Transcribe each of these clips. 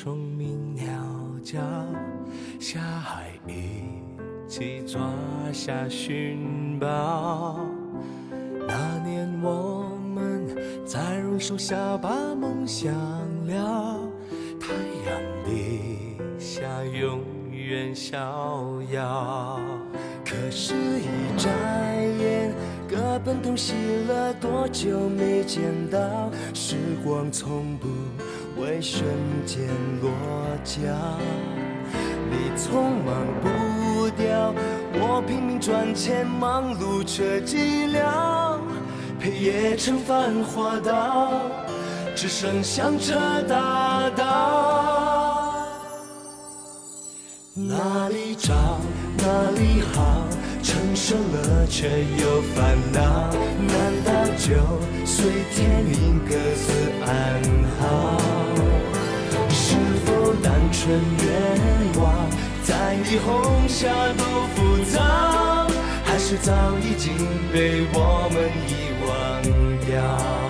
虫鸣鸟叫，下海一起抓下寻宝。那年我们在榕树下把梦想了，太阳底下永远逍遥。可是，一眨眼，各奔东西了，多久没见到？时光从不为瞬间落脚。你匆忙步调，我拼命赚钱，忙碌却寂寥。陪夜城繁华道，只剩响彻大道。哪里找哪里好，承受了却又烦恼。难道就随天命各自安好？是否单纯愿望在霓虹下都浮躁，还是早已经被我们遗忘掉？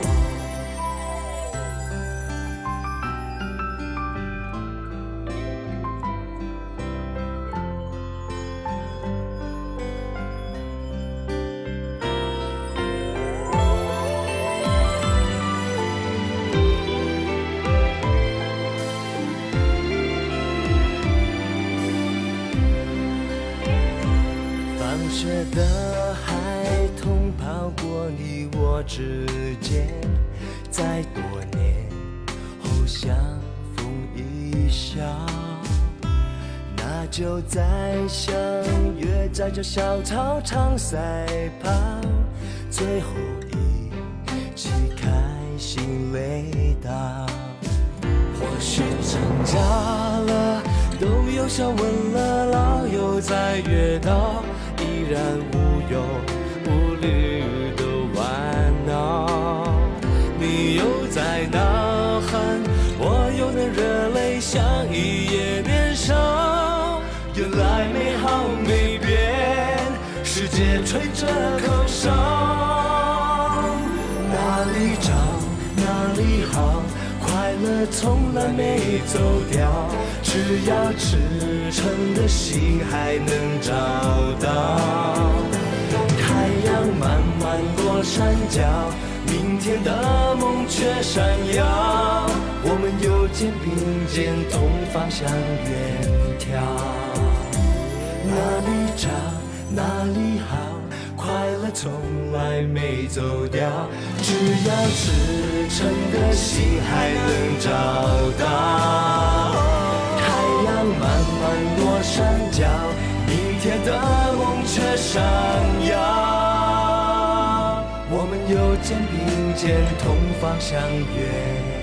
放学的孩童跑过你我之间，在多年后相逢一笑。那就再相约在这小操场赛跑，最后一起开心累倒。或许长大了，都有笑问了，老友在约到，依然无忧无虑的玩闹。你又在呐喊，我又能热泪像一夜年少。原来美好没变，世界吹着口哨。哪里找哪里好，快乐从来没走掉，只要赤诚的心还能找到。太阳慢慢落山脚，明天的梦却闪耀。我们又肩并肩同方向远眺。哪里找哪里好，快乐从来没走掉，只要赤诚的心还能找到。太阳慢慢落山脚，明天的梦却闪耀。我们又肩并肩同方向远